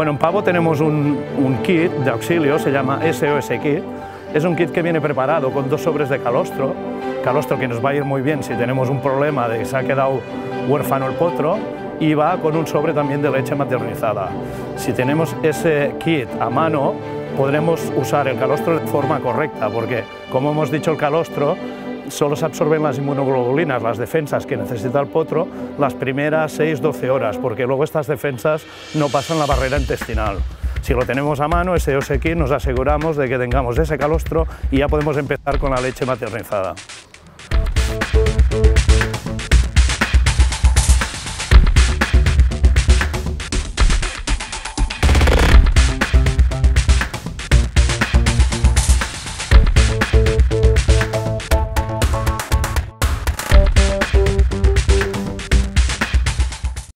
Bueno, en Pavo tenemos un kit de auxilio, se llama SOS Kit. Es un kit que viene preparado con 2 sobres de calostro que nos va a ir muy bien si tenemos un problema de que se ha quedado huérfano el potro, y va con un sobre también de leche maternizada. Si tenemos ese kit a mano, podremos usar el calostro de forma correcta, porque, como hemos dicho, el calostro solo se absorben las inmunoglobulinas, las defensas que necesita el potro, las primeras 6-12 horas, porque luego estas defensas no pasan la barrera intestinal. Si lo tenemos a mano, ese SOS Kit, nos aseguramos de que tengamos ese calostro y ya podemos empezar con la leche maternizada.